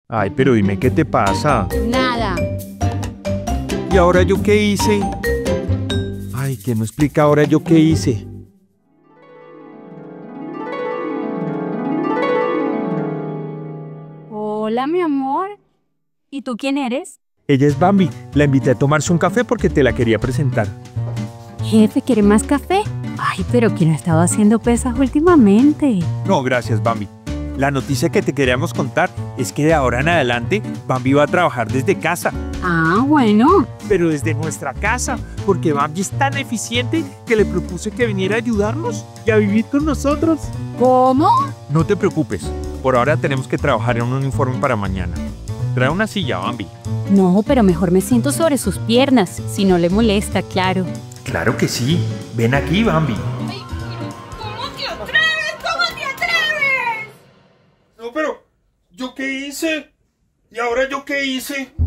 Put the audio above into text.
Ay, pero dime qué te pasa. Nada. ¿Y ahora yo qué hice? Ay, ¿quién me explica ahora yo qué hice? Hola, mi amor. ¿Y tú quién eres? Ella es Bambi. La invité a tomarse un café porque te la quería presentar. Jefe, ¿quiere más café? Ay, pero ¿quién ha estado haciendo pesas últimamente? No, gracias, Bambi. La noticia que te queríamos contar es que de ahora en adelante Bambi va a trabajar desde casa. Ah, bueno. Pero desde nuestra casa, porque Bambi es tan eficiente que le propuse que viniera a ayudarnos y a vivir con nosotros. ¿Cómo? No te preocupes, por ahora tenemos que trabajar en un uniforme para mañana. Trae una silla, Bambi. No, pero mejor me siento sobre sus piernas, si no le molesta, claro. Claro que sí. Ven aquí, Bambi. Ay, ¿cómo te atreves? ¿Cómo te atreves? No, pero ¿yo qué hice? ¿Y ahora yo qué hice?